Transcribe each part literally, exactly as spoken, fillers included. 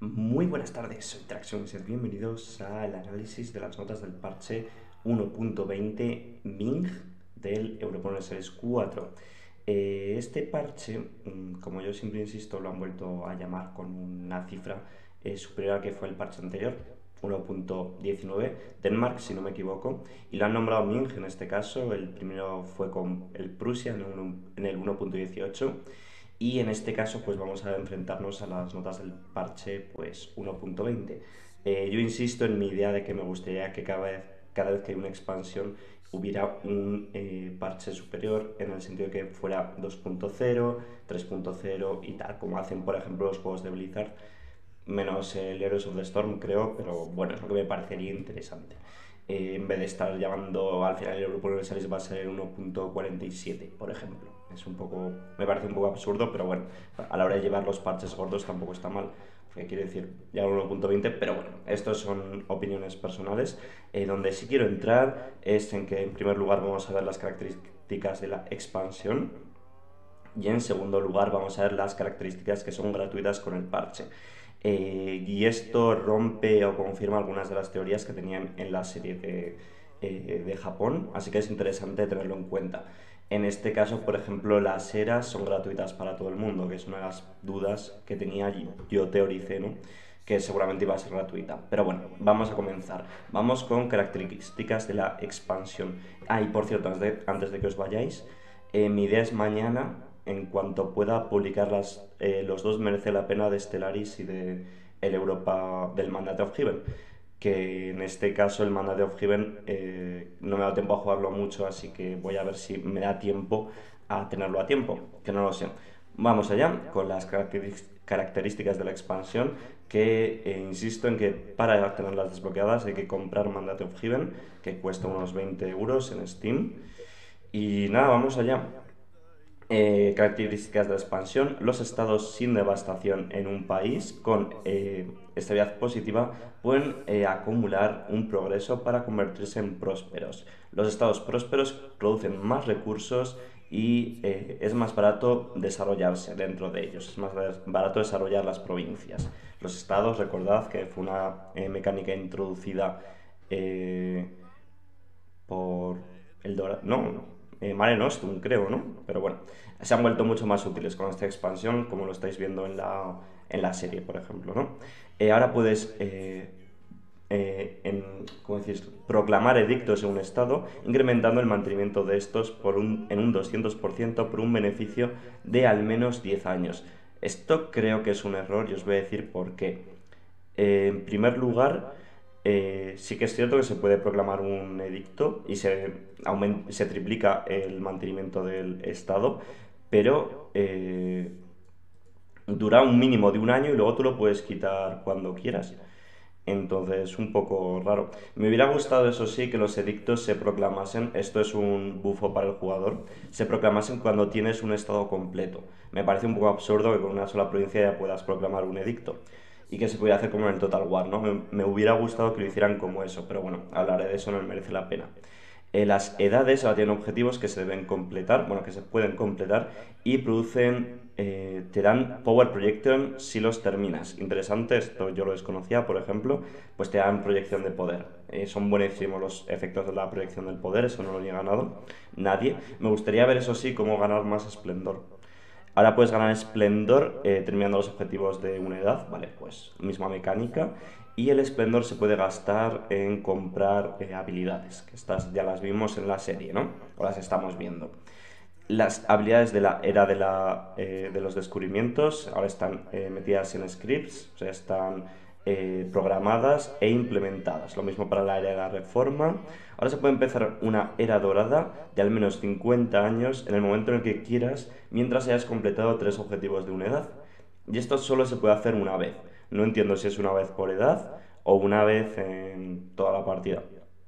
Muy buenas tardes, soy Traxxon y sed bienvenidos al análisis de las notas del parche uno punto veinte Ming del Europower Series cuatro. Eh, este parche, mm, como yo siempre insisto, lo han vuelto a llamar con una cifra eh, superior al que fue el parche anterior, uno punto diecinueve, Denmark, si no me equivoco, y lo han nombrado Ming en este caso. El primero fue con el Prusia en, un- en el uno punto dieciocho. Y en este caso pues vamos a enfrentarnos a las notas del parche pues uno punto veinte. Eh, yo insisto en mi idea de que me gustaría que cada vez, cada vez que hay una expansión hubiera un eh, parche superior, en el sentido de que fuera dos punto cero, tres punto cero y tal, como hacen por ejemplo los juegos de Blizzard, menos el Heroes of the Storm creo, pero bueno, es lo que me parecería interesante. Eh, en vez de estar llamando al final el Europa Universalis va a ser uno punto cuarenta y siete, por ejemplo. Es un poco, me parece un poco absurdo, pero bueno, a la hora de llevar los parches gordos tampoco está mal, porque quiere decir ya uno punto veinte, pero bueno, estos son opiniones personales. Eh, donde sí quiero entrar es en que en primer lugar vamos a ver las características de la expansión, y en segundo lugar vamos a ver las características que son gratuitas con el parche. Eh, y esto rompe o confirma algunas de las teorías que tenían en la serie de, eh, de Japón, así que es interesante tenerlo en cuenta. En este caso, por ejemplo, las eras son gratuitas para todo el mundo, que es una de las dudas que tenía yo, yo teoricé, ¿no? Que seguramente iba a ser gratuita. Pero bueno, vamos a comenzar. Vamos con características de la expansión. Ah, y por cierto, antes de, antes de que os vayáis, eh, mi idea es mañana, en cuanto pueda, publicar las, eh, los dos merece la pena de Stellaris y de el Europa del Mandate of Heaven, que en este caso el Mandate of Heaven eh, no me da tiempo a jugarlo mucho, así que voy a ver si me da tiempo a tenerlo a tiempo, que no lo sé. Vamos allá con las características de la expansión, que eh, insisto en que para tenerlas desbloqueadas hay que comprar Mandate of Heaven, que cuesta unos veinte euros en Steam. Y nada, vamos allá. Eh, características de la expansión: los estados sin devastación en un país con eh, estabilidad positiva pueden eh, acumular un progreso para convertirse en prósperos. Los estados prósperos producen más recursos y eh, es más barato desarrollarse dentro de ellos, es más barato desarrollar las provincias. Los estados, recordad que fue una eh, mecánica introducida eh, por el Dora... No, eh, Mare Nostrum, creo, ¿no? Pero bueno, se han vuelto mucho más útiles con esta expansión, como lo estáis viendo en la, en la serie, por ejemplo, ¿no? Eh, ahora puedes... Eh, eh, en, ¿cómo decís? Proclamar edictos en un estado, incrementando el mantenimiento de estos por un, en un doscientos por ciento por un beneficio de al menos diez años. Esto creo que es un error y os voy a decir por qué. Eh, en primer lugar, eh, sí que es cierto que se puede proclamar un edicto y se, se triplica el mantenimiento del Estado, pero eh, dura un mínimo de un año y luego tú lo puedes quitar cuando quieras. Entonces, un poco raro. Me hubiera gustado, eso sí, que los edictos se proclamasen, esto es un bufo para el jugador, se proclamasen cuando tienes un estado completo. Me parece un poco absurdo que con una sola provincia ya puedas proclamar un edicto y que se pudiera hacer como en el Total War, ¿no? Me, me hubiera gustado que lo hicieran como eso, pero bueno, hablaré de eso, no me merece la pena. Eh, las edades ahora tienen objetivos que se deben completar, bueno, que se pueden completar y producen, eh, te dan Power Projection si los terminas. Interesante, esto yo lo desconocía, por ejemplo, pues te dan proyección de poder. Eh, son buenísimos los efectos de la proyección del poder, eso no lo he ganado nadie. Me gustaría ver, eso sí, cómo ganar más esplendor. Ahora puedes ganar esplendor eh, terminando los objetivos de una edad, vale, pues misma mecánica. Y el esplendor se puede gastar en comprar eh, habilidades, que estas ya las vimos en la serie, ¿no? O las estamos viendo. Las habilidades de la era de, la, eh, de los descubrimientos ahora están eh, metidas en scripts, o sea, están eh, programadas e implementadas. Lo mismo para la era de la reforma. Ahora se puede empezar una era dorada de al menos cincuenta años en el momento en el que quieras, mientras hayas completado tres objetivos de una edad. Y esto solo se puede hacer una vez. No entiendo si es una vez por edad o una vez en toda la partida.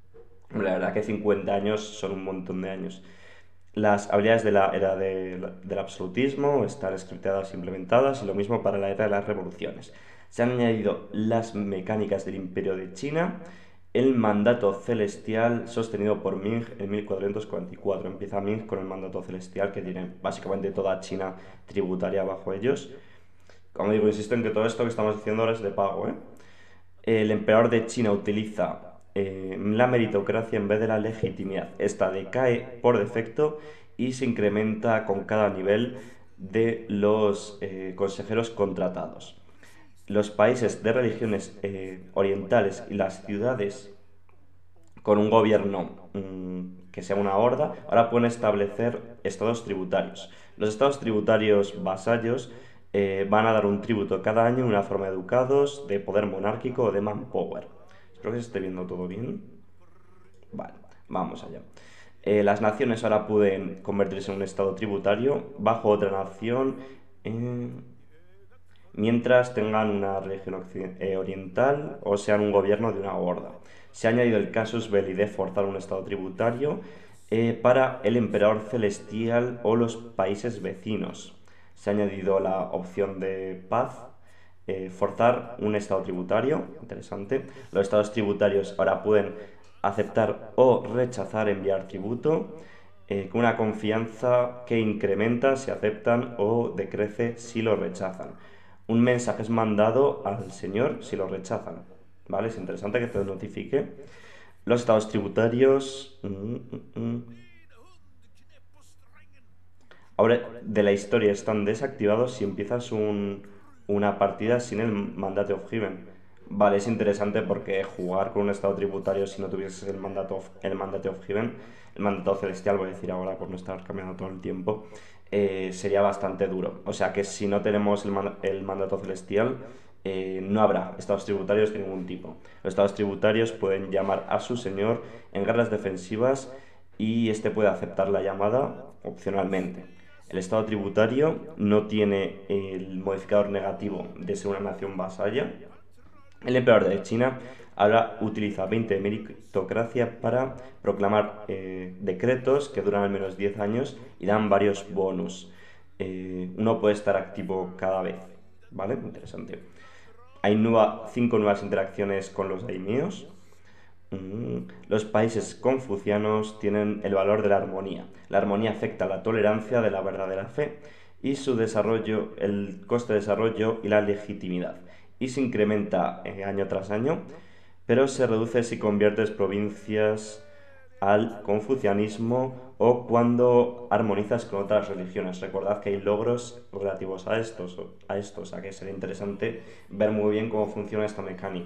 La verdad que cincuenta años son un montón de años. Las habilidades de la era de, del absolutismo están scriptadas e implementadas, y lo mismo para la era de las revoluciones. Se han añadido las mecánicas del Imperio de China, el mandato celestial sostenido por Ming en mil cuatrocientos cuarenta y cuatro. Empieza Ming con el mandato celestial, que tiene básicamente toda China tributaria bajo ellos. Como digo, insisto en que todo esto que estamos diciendo ahora es de pago, ¿eh? El emperador de China utiliza eh, la meritocracia en vez de la legitimidad. Esta decae por defecto y se incrementa con cada nivel de los eh, consejeros contratados. Los países de religiones eh, orientales y las ciudades con un gobierno mmm, que sea una horda, ahora pueden establecer estados tributarios. Los estados tributarios vasallos eh, van a dar un tributo cada año en una forma de ducados, de poder monárquico o de manpower. Espero que se esté viendo todo bien. Vale, vamos allá. Eh, las naciones ahora pueden convertirse en un estado tributario bajo otra nación eh, mientras tengan una religión eh, oriental o sean un gobierno de una horda. Se ha añadido el casus belli de forzar un estado tributario eh, para el emperador celestial o los países vecinos. Se ha añadido la opción de paz, eh, forzar un estado tributario, interesante. Los estados tributarios ahora pueden aceptar o rechazar enviar tributo, eh, con una confianza que incrementa si aceptan o decrece si lo rechazan. Un mensaje es mandado al señor si lo rechazan, ¿vale? Es interesante que te notifique. Los estados tributarios... Mm, mm, mm. Ahora, de la historia están desactivados si empiezas un, una partida sin el Mandate of Heaven. Vale, es interesante porque jugar con un estado tributario si no tuvieses el Mandate of, el Mandate of Heaven, el Mandato Celestial, voy a decir ahora por no estar cambiando todo el tiempo, eh, sería bastante duro. O sea que si no tenemos el, man, el Mandato Celestial, eh, no habrá estados tributarios de ningún tipo. Los estados tributarios pueden llamar a su señor en guerras defensivas y este puede aceptar la llamada opcionalmente. El estado tributario no tiene el modificador negativo de ser una nación vasalla. El emperador de China ahora utiliza veinte de meritocracia para proclamar eh, decretos que duran al menos diez años y dan varios bonus. Eh, uno puede estar activo cada vez, ¿vale? Interesante. Hay nueva, cinco nuevas interacciones con los daimios. Los países confucianos tienen el valor de la armonía. La armonía afecta la tolerancia de la verdadera fe y su desarrollo, el coste de desarrollo y la legitimidad. Y se incrementa eh, año tras año, pero se reduce si conviertes provincias al confucianismo o cuando armonizas con otras religiones. Recordad que hay logros relativos a estos, a estos, o sea que sería interesante ver muy bien cómo funciona esta mecánica.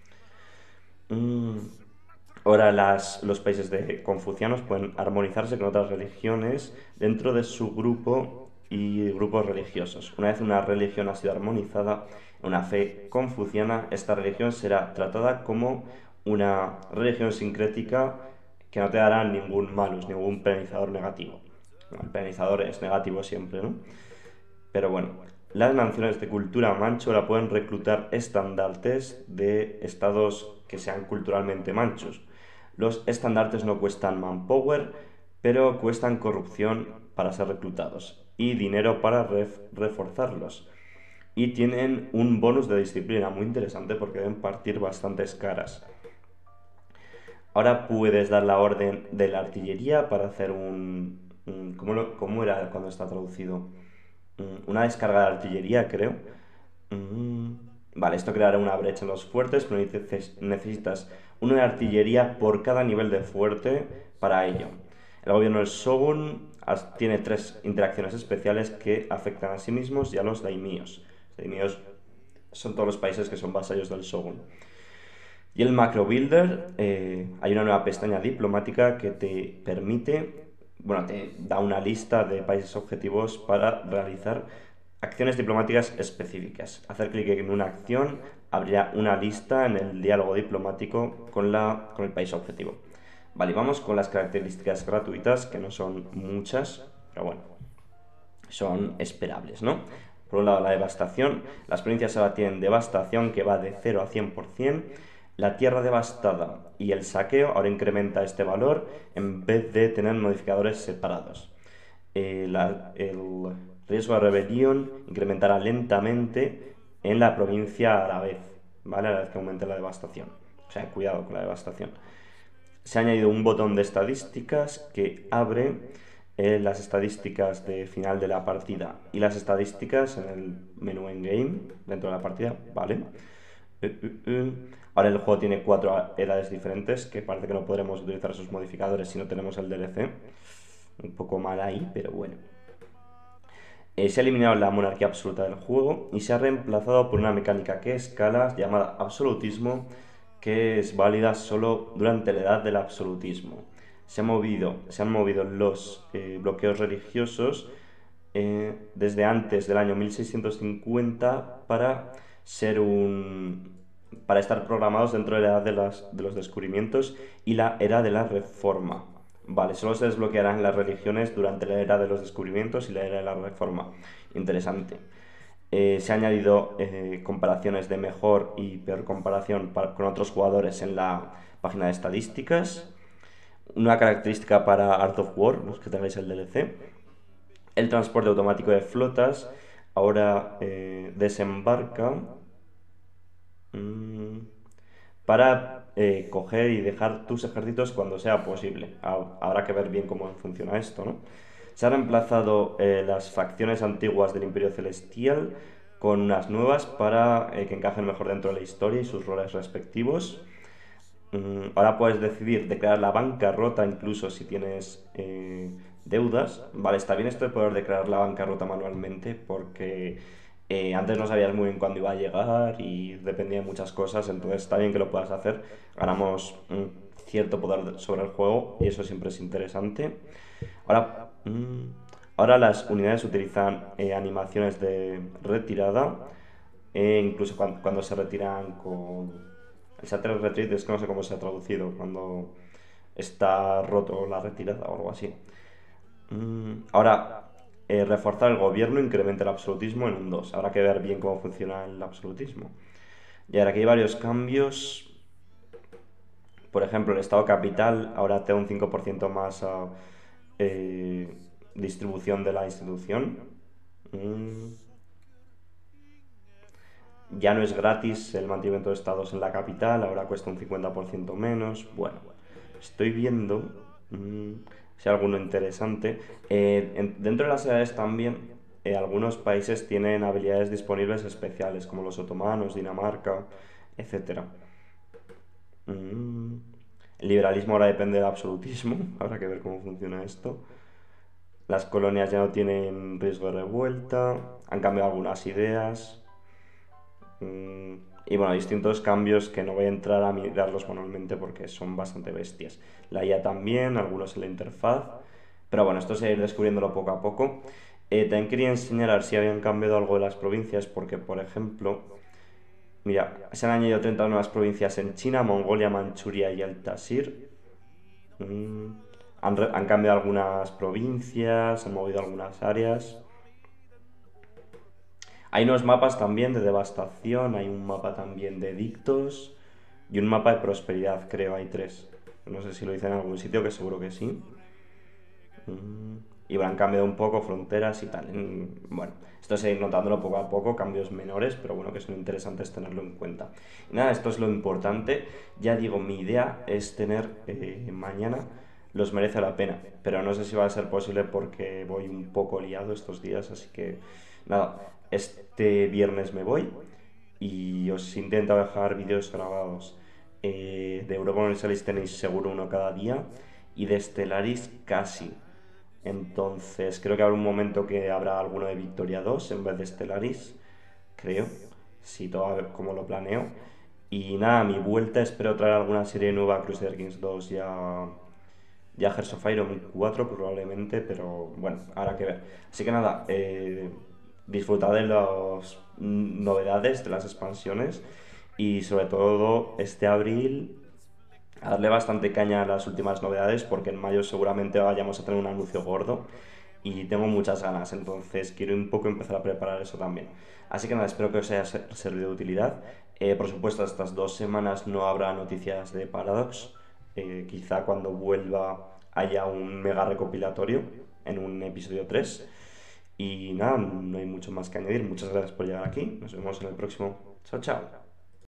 Mm. Ahora las, los países de confucianos pueden armonizarse con otras religiones dentro de su grupo y grupos religiosos. Una vez una religión ha sido armonizada, una fe confuciana, esta religión será tratada como una religión sincrética que no te dará ningún malus, ningún penalizador negativo. El penalizador es negativo siempre, ¿no? Pero bueno, las naciones de cultura mancho la pueden reclutar estandartes de estados que sean culturalmente manchos. Los estandartes no cuestan manpower, pero cuestan corrupción para ser reclutados y dinero para ref reforzarlos. Y tienen un bonus de disciplina muy interesante porque deben partir bastantes caras. Ahora puedes dar la orden de la artillería para hacer un... un ¿cómo, lo, ¿Cómo era cuando está traducido? Una descarga de artillería, creo. Vale, esto creará una brecha en los fuertes, pero necesitas una de artillería por cada nivel de fuerte para ello. El gobierno del Shogun tiene tres interacciones especiales que afectan a sí mismos y a los daimíos. Los daimíos son todos los países que son vasallos del Shogun. Y el Macro Builder, eh, hay una nueva pestaña diplomática que te permite, bueno, te da una lista de países objetivos para realizar acciones diplomáticas específicas. Hacer clic en una acción abrirá una lista en el diálogo diplomático con, la, con el país objetivo. Vale, vamos con las características gratuitas, que no son muchas, pero bueno, son esperables, ¿no? Por un lado, la devastación. Las provincias ahora tienen devastación que va de cero a cien por cien. La tierra devastada y el saqueo ahora incrementa este valor en vez de tener modificadores separados. Eh, la, el riesgo de rebelión incrementará lentamente en la provincia a la vez, ¿vale? A la vez que aumente la devastación. O sea, cuidado con la devastación. Se ha añadido un botón de estadísticas que abre eh, las estadísticas de final de la partida y las estadísticas en el menú Endgame dentro de la partida, ¿vale? Uh, uh, uh. Ahora el juego tiene cuatro edades diferentes, que parece que no podremos utilizar sus modificadores si no tenemos el D L C. Un poco mal ahí, pero bueno. Eh, se ha eliminado la monarquía absoluta del juego y se ha reemplazado por una mecánica que escala llamada absolutismo, que es válida solo durante la edad del absolutismo. Se, ha movido, se han movido los eh, bloqueos religiosos eh, desde antes del año mil seiscientos cincuenta para ser un para estar programados dentro de la edad de, las, de los descubrimientos y la era de la reforma. Vale, solo se desbloquearán las religiones durante la era de los descubrimientos y la era de la reforma. Interesante. Eh, se han añadido eh, comparaciones de mejor y peor comparación para, con otros jugadores en la página de estadísticas. Una característica para Art of War, los que tengáis el D L C. El transporte automático de flotas ahora eh, desembarca mmm, para eh, coger y dejar tus ejércitos cuando sea posible. Habrá que ver bien cómo funciona esto, ¿no? Se han reemplazado eh, las facciones antiguas del Imperio Celestial con unas nuevas para eh, que encajen mejor dentro de la historia y sus roles respectivos. Mm, ahora puedes decidir declarar la bancarrota incluso si tienes eh, deudas. Vale, está bien esto de poder declarar la bancarrota manualmente porque eh, antes no sabías muy bien cuándo iba a llegar y dependía de muchas cosas, entonces está bien que lo puedas hacer. Ganamos un cierto poder sobre el juego y eso siempre es interesante. Ahora, mmm, ahora las unidades utilizan eh, animaciones de retirada, eh, incluso cuando, cuando se retiran con... El Shattered Retreat es que no sé cómo se ha traducido, cuando está roto la retirada o algo así. Mm, ahora, eh, reforzar el gobierno incrementa el absolutismo en un dos. Habrá que ver bien cómo funciona el absolutismo. Y ahora aquí hay varios cambios. Por ejemplo, el Estado capital ahora te da un cinco por ciento más a eh, distribución de la institución. Mm. Ya no es gratis el mantenimiento de estados en la capital, ahora cuesta un cincuenta por ciento menos. Bueno, estoy viendo mmm, si hay alguno interesante. Eh, en- dentro de las edades también, eh, algunos países tienen habilidades disponibles especiales, como los otomanos, Dinamarca, etcétera. Mm. El liberalismo ahora depende del absolutismo, habrá que ver cómo funciona esto. Las colonias ya no tienen riesgo de revuelta, han cambiado algunas ideas. Mm, y bueno, distintos cambios que no voy a entrar a mirarlos manualmente porque son bastante bestias. La I A también, algunos en la interfaz. Pero bueno, esto se va a ir descubriéndolo poco a poco. Eh, también quería enseñar a ver si habían cambiado algo de las provincias, porque por ejemplo, mira, se han añadido treinta nuevas provincias en China, Mongolia, Manchuria y el Tasir. Mm, han, re- han cambiado algunas provincias, han movido algunas áreas. Hay unos mapas también de devastación, hay un mapa también de edictos y un mapa de prosperidad, creo, hay tres. No sé si lo hice en algún sitio, que seguro que sí. Mm, Y bueno, han cambiado un poco fronteras y tal. Mm, Bueno, esto es ir notándolo poco a poco, cambios menores, pero bueno, que son interesantes tenerlo en cuenta. Y nada, esto es lo importante. Ya digo, mi idea es tener eh, mañana los merece la pena, pero no sé si va a ser posible porque voy un poco liado estos días, así que nada, este viernes me voy y os intento dejar vídeos grabados. Eh, de Europa Universalis tenéis seguro uno cada día y de Stellaris casi. Entonces creo que habrá un momento que habrá alguno de Victoria dos en vez de Stellaris, creo, si todo a ver cómo lo planeo. Y nada, a mi vuelta espero traer alguna serie nueva a Crusader Kings dos ya, ya Hearts of Iron cuatro probablemente, pero bueno, habrá que ver. Así que nada, eh, disfrutad de las novedades, de las expansiones y sobre todo este abril a darle bastante caña a las últimas novedades porque en mayo seguramente vayamos a tener un anuncio gordo y tengo muchas ganas, entonces quiero un poco empezar a preparar eso también. Así que nada, espero que os haya servido de utilidad. Eh, por supuesto, estas dos semanas no habrá noticias de Paradox. Eh, quizá cuando vuelva haya un mega recopilatorio en un episodio tres. Y nada, no hay mucho más que añadir. Muchas gracias por llegar aquí. Nos vemos en el próximo. Chao, chao.